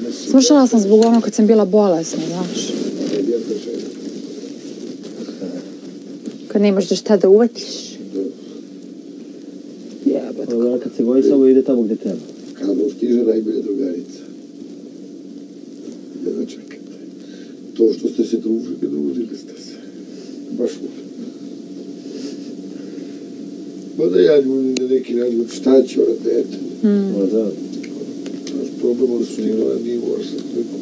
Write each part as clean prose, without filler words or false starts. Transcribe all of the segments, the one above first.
Slušala sam zbog ono kad sam bila bolesna, znaš. Kad nemaš da šta da uvatiš. Jebate. Ono kad se goji samo ide tamo gde treba. Kamo stiže najbolja drugarica. Jedva čekajte. To što ste se družili ste se. Baš uvijek. Mada ja ljubim na neki način, šta će ona dete? Ma da. Naš problem od snimala nije uošla,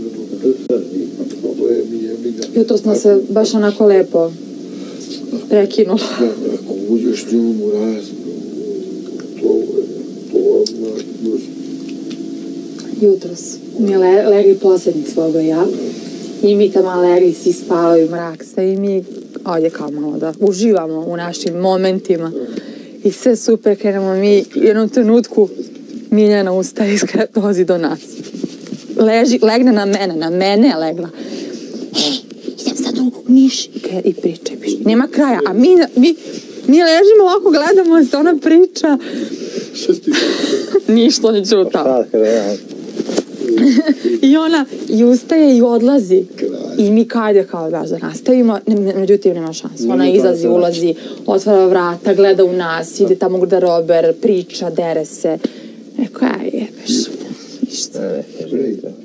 problem je mi ga... Jutro smo se baš onako lepo prekinula. Ako uđeš njom u razmiju, to odmah još... Jutros mi legli poslednji svoga ja. I mi tamo legli, svi spavaju mrak, sve i mi ovdje kao malo da uživamo u našim momentima. I sve super, krenemo mi u jednom trenutku Miljana ustaje i dolazi do nas. Legne na mene je legla. Idem sad u Niš i pričaj. Nema kraja, a mi ležimo ovako, gledamo se, ona priča. Ništa ne čuta. I ona i ustaje i odlazi. I mi kada kao da nastavimo, međutim nema šanse. Ona izlazi, ulazi, otvara vrata, gleda u nas, ide tamo u garderober, priča, dere se. Rekao, jebeš. Ništa.